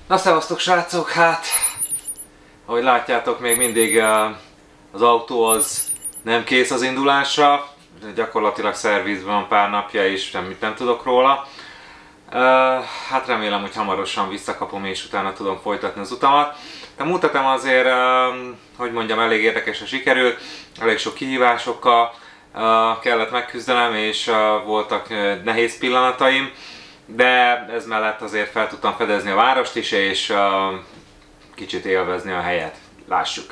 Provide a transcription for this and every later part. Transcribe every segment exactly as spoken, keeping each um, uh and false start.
Na szevasztok srácok, hát ahogy látjátok, még mindig az autó az nem kész az indulásra, gyakorlatilag szervizben van pár napja és semmit nem tudok róla. Hát remélem, hogy hamarosan visszakapom és utána tudom folytatni az utamat. De mutatom azért, hogy mondjam, elég érdekesen sikerült, elég sok kihívásokkal kellett megküzdenem és voltak nehéz pillanataim. De ez mellett azért fel tudtam fedezni a várost is, és uh, kicsit élvezni a helyet. Lássuk!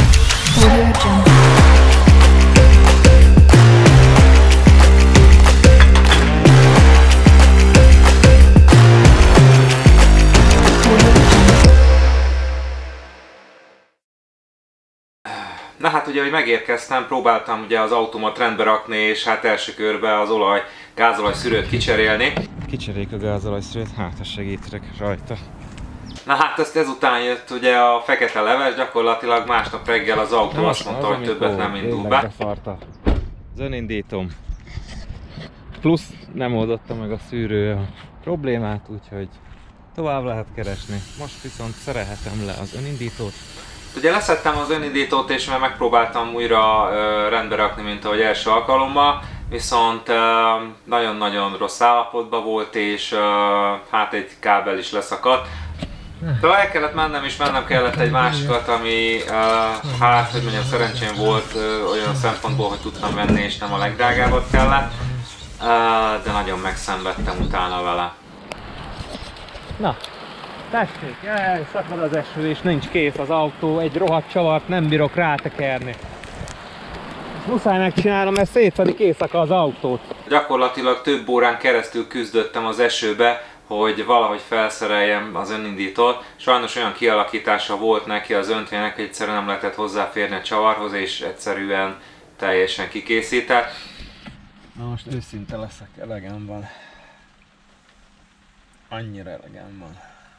Na hát ugye, hogy megérkeztem, próbáltam ugye az autómat rendbe rakni, és hát első körben az olaj, gázolaj szűrőt kicserélni. Kicseréljük a gázolaj szűrőt, hát ha segítek rajta. Na hát ezt ezután jött ugye a fekete leves, gyakorlatilag másnap reggel az autó azt mondta, hogy többet nem indul be. Az önindítom. Plusz nem oldotta meg a szűrő a problémát, úgyhogy tovább lehet keresni. Most viszont szerelhetem le az önindítót. Ugye leszettem az önindítót és már megpróbáltam újra uh, rendbe rakni, mint ahogy első alkalommal, viszont nagyon-nagyon uh, rossz állapotban volt, és uh, hát egy kábel is leszakadt. De el kellett mennem, és mennem kellett egy másikat, ami uh, hát, hogy mondjam, szerencsém volt uh, olyan szempontból, hogy tudtam venni, és nem a legdrágábbat kellett, uh, de nagyon megszenvedtem utána vele. Na. Tessék, jaj, szakad az eső és nincs kész az autó, egy rohadt csavart nem bírok rátekerni. Muszáj megcsinálnom, mert szétszedik éjszaka az autót. Gyakorlatilag több órán keresztül küzdöttem az esőbe, hogy valahogy felszereljem az önindítót. Sajnos olyan kialakítása volt neki az öntvének, hogy egyszerűen nem lehetett hozzáférni a csavarhoz, és egyszerűen teljesen kikészített. Na most őszinte leszek, elegem van. Annyira elegem van.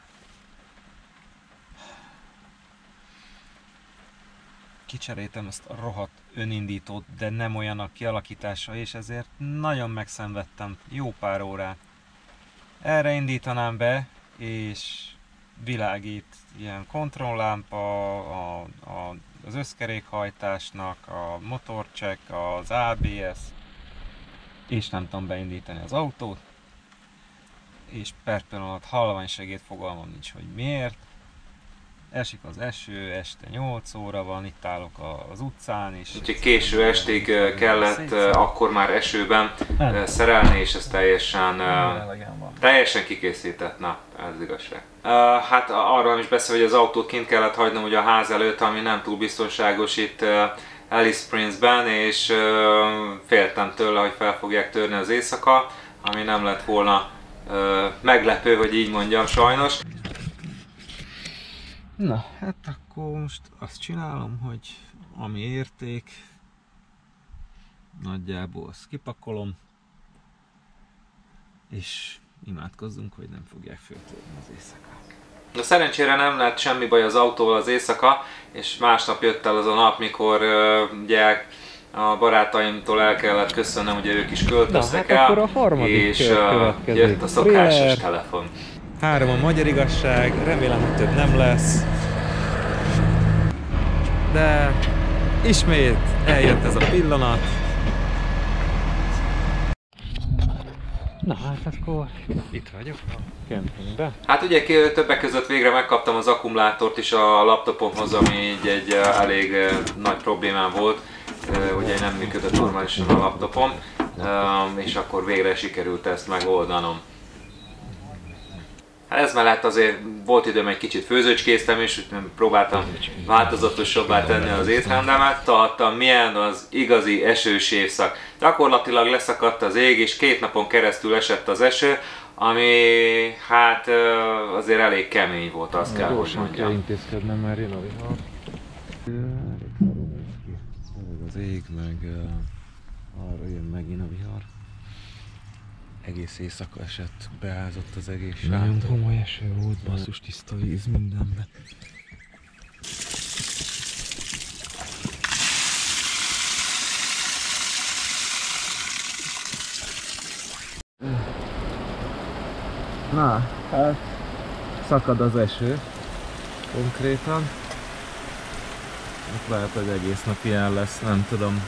Kicseréltem ezt a rohadt önindítót, de nem olyan a kialakítása, és ezért nagyon megszenvedtem jó pár órát. Erre indítanám be, és világít ilyen kontrolllámpa, a, a, az összkerékhajtásnak, a motorcheck, az á bé es, és nem tudom beindítani az autót, és per pillanat halványsegéd fogalmam nincs, hogy miért. Esik az eső, este nyolc óra van, itt állok az utcán is. Úgyhogy késő estig kellett akkor már esőben szerelni, és ez teljesen, teljesen kikészített, na, ez igazság. Hát arról is beszél, hogy az autót kint kellett hagynom ugye a ház előtt, ami nem túl biztonságos itt Alice Springs-ben, és féltem tőle, hogy fel fogják törni az éjszaka, ami nem lett volna meglepő, hogy így mondjam, sajnos. Na, hát akkor most azt csinálom, hogy ami érték, nagyjából azt kipakolom, és imádkozzunk, hogy nem fogják föltörni az éjszaka. De szerencsére nem lett semmi baj az autóval az éjszaka, és másnap jött el az a nap, mikor uh, ugye a barátaimtól el kellett köszönnöm, ugye ők is költöztek Na, hát el, és uh, jött a szokásos Thriller. telefon. Három a magyar igazság, remélem, hogy több nem lesz. De ismét eljött ez a pillanat. Na hát akkor itt vagyok a kempingben. Hát ugye többek között végre megkaptam az akkumulátort is a laptopomhoz, ami így egy elég nagy problémám volt. Ugye nem működött normálisan a laptopom, és akkor végre sikerült ezt megoldanom. Ez mellett azért volt időm, egy kicsit főzőcskéztem, és próbáltam változatosabbá tenni az étrendemet. Találtam, milyen az igazi esős évszak. Gyakorlatilag leszakadt az ég, és két napon keresztül esett az eső, ami hát azért elég kemény volt, azt kell, hogy mondjam. Kell intézkednem, mert jön a vihar. Az ég, meg arra jön megint a vihar. Egész éjszaka esett, beázott az egész sátor. Nagyon komoly eső volt, basszus, tiszta víz mindenben. Na, hát szakad az eső konkrétan. Itt lehet, hogy egész nap ilyen lesz, nem tudom.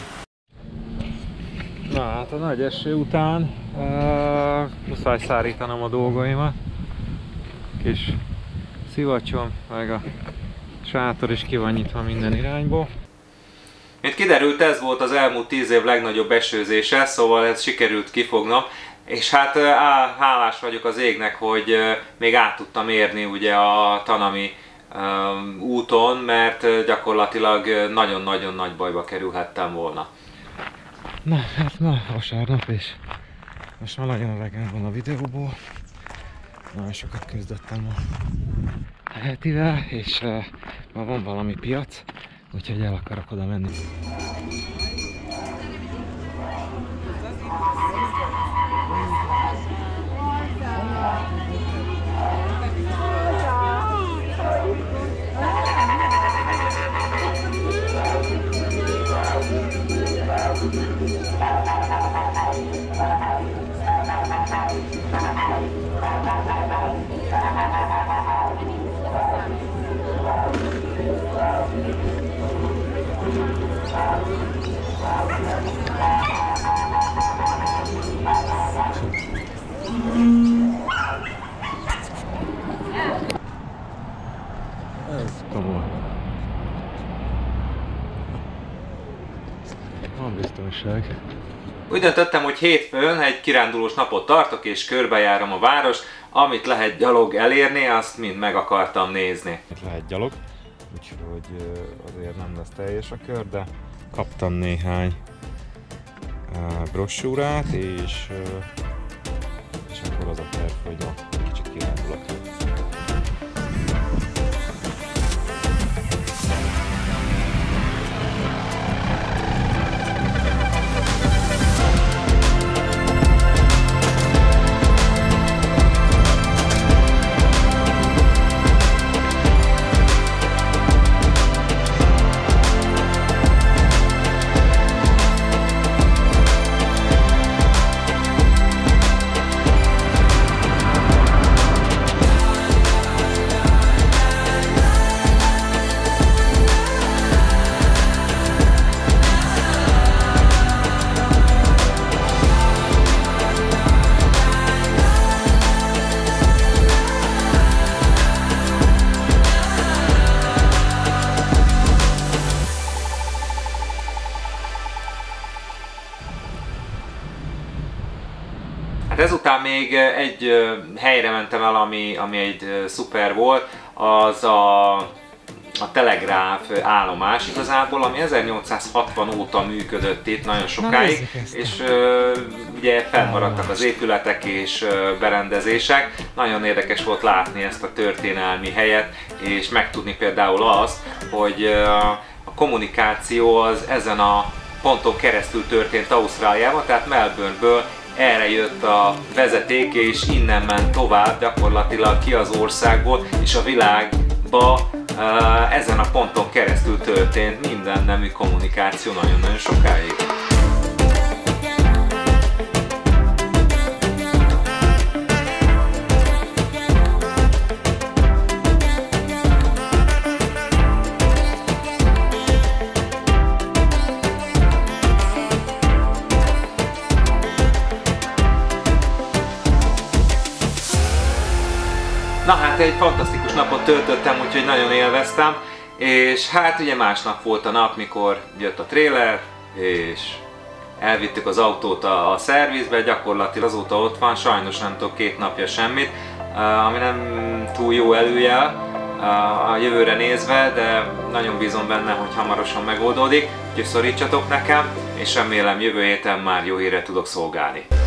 Na hát a nagy eső után uh, muszáj szárítanom a dolgaimat. Kis szivacsom, meg a sátor is ki van nyitva minden irányból. Mint kiderült, ez volt az elmúlt tíz év legnagyobb esőzése, szóval ez sikerült kifognom. És hát á, hálás vagyok az égnek, hogy még át tudtam érni ugye a Tanami um, úton, mert gyakorlatilag nagyon-nagyon nagy bajba kerülhettem volna. Na, hát ma vasárnap, és most már nagyon elegem van a videóból. Nagyon sokat küzdöttem a hetivel, és uh, ma van valami piac, úgyhogy el akarok oda menni. Ez komoly. Van biztonság. Úgy döntöttem, hogy hétfőn egy kirándulós napot tartok és körbejárom a várost, amit lehet gyalog elérni, azt mind meg akartam nézni. Itt lehet gyalog, úgyhogy azért nem lesz teljes a kör, de kaptam néhány brossúrát, és, és akkor az a terv, hogy egy kicsit kirándulok. Hát ezután még egy helyre mentem el, ami, ami egy szuper volt, az a, a telegráf állomás igazából, ami ezernyolcszázhatvan óta működött itt nagyon sokáig, és uh, ugye fennmaradtak az épületek és uh, berendezések. Nagyon érdekes volt látni ezt a történelmi helyet, és megtudni például azt, hogy uh, a kommunikáció az ezen a ponton keresztül történt Ausztráliában, tehát Melbourneből erre jött a vezeték, és innen ment tovább gyakorlatilag ki az országból, és a világba uh, ezen a ponton keresztül történt minden nemű kommunikáció nagyon-nagyon sokáig. Na hát egy fantasztikus napot töltöttem, úgyhogy nagyon élveztem, és hát ugye másnap volt a nap, mikor jött a trailer, és elvittük az autót a, a szervizbe, gyakorlatilag azóta ott van, sajnos nem tudok két napja semmit, ami nem túl jó előjel a jövőre nézve, de nagyon bízom benne, hogy hamarosan megoldódik, úgyhogy szorítsatok nekem, és remélem jövő héten már jó hírre tudok szolgálni.